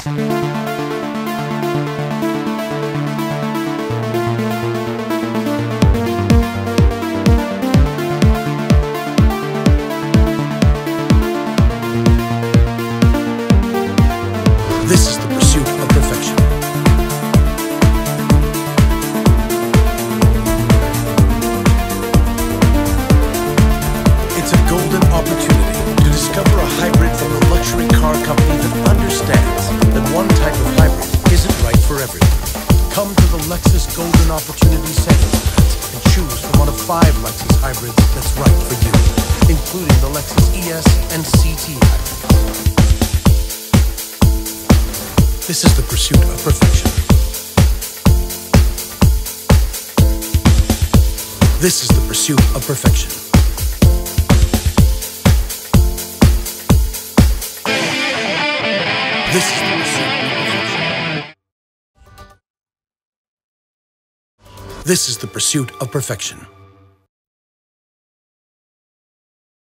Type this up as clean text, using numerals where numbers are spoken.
This is the pursuit of perfection. It's a golden opportunity to discover a hybrid from a luxury car company that understands that one type of hybrid isn't right for everyone. Come to the Lexus Goldon Opportunity Center and choose from one of 5 Lexus hybrids that's right for you, including the Lexus ES and CT hybrid. This is the pursuit of perfection. This is the pursuit of perfection. This is the pursuit of perfection. This is the pursuit of perfection.